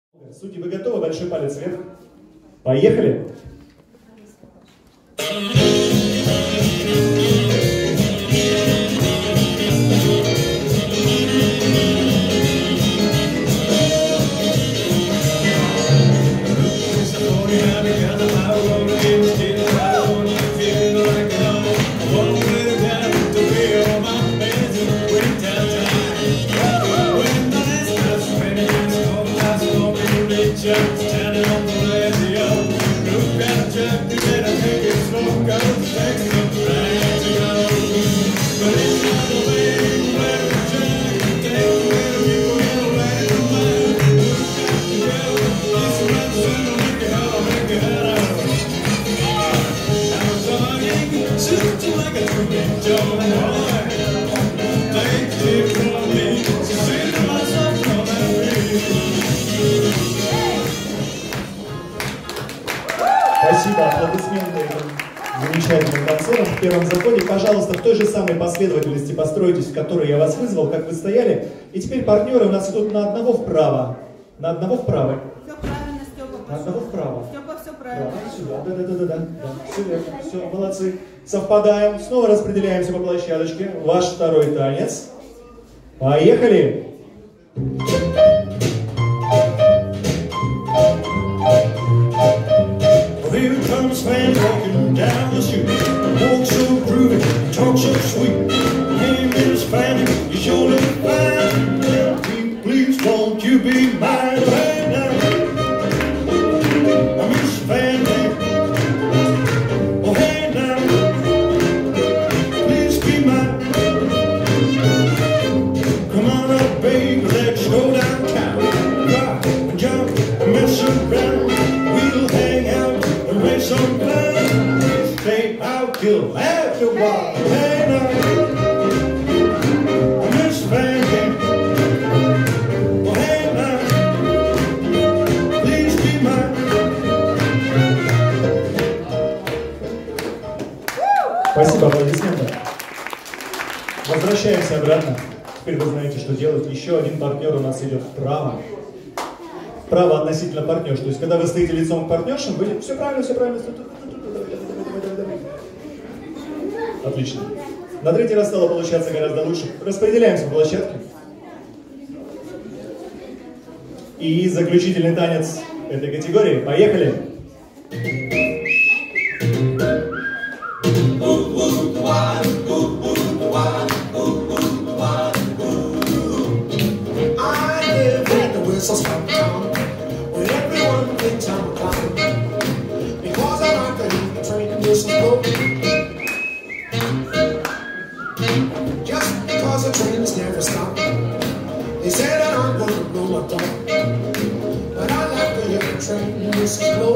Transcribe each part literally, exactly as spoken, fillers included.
Судьи, вы готовы? Большой палец вверх. Поехали! Standing on the radio, look at Jack, you better take it slow, got to take some time to go. But it's not the way you let it Jack, take the way the people get away from mine. Look at the girl, this man's gonna make it hard, make it hard. I'm talking, shoot you like a twin, Joe boy. Take it from me, so say to myself, come and be. Спасибо, аплодисменты этим замечательным танцорам в первом заходе. Пожалуйста, в той же самой последовательности постройтесь, в которой я вас вызвал, как вы стояли. И теперь партнеры у нас идут на одного вправо. На одного вправо. Все правильно, Степа. На одного вправо. Степа, все правильно. Да, сюда, да, да, да, да, да, да. Все верно, все, молодцы. Совпадаем, снова распределяемся по площадочке. Ваш второй танец. Поехали! Here comes Van walking down the street. Walk so groovy, talk so sweet. Name is Fanny, you sure look fine. Tell me, please, won't you be mine right now? Miss Fanny, oh hey now, please be mine. Come on up, baby, let's go downtown. Rock and jump and mess around. We'll hang out and raise some fun. Stay out till after a while. Hey now, Miss Fanny, oh hey now, please be mine. Спасибо, аплодисменты. Возвращаемся обратно. Теперь вы знаете, что делать. Еще один партнер у нас идет вправо. Вправо относительно партнерш. То есть, когда вы стоите лицом к партнершам, вы... Все правильно, все правильно. Отлично. На третий раз стало получаться гораздо лучше. Распределяемся по площадке. И заключительный танец этой категории. Поехали! When everyone thinks I'm a clown, because I like to hear the train whistle. Just because the trains never stop, they say that I'm gonna blow my top, but I like to hear the train whistle.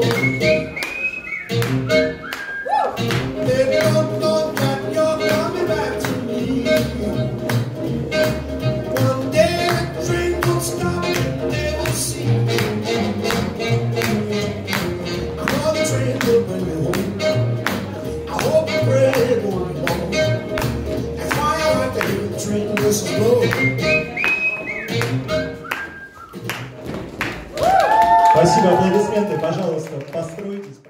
They don't know that you're coming back to me. One day the train will stop. Спасибо, аплодисменты. Пожалуйста, постройтесь.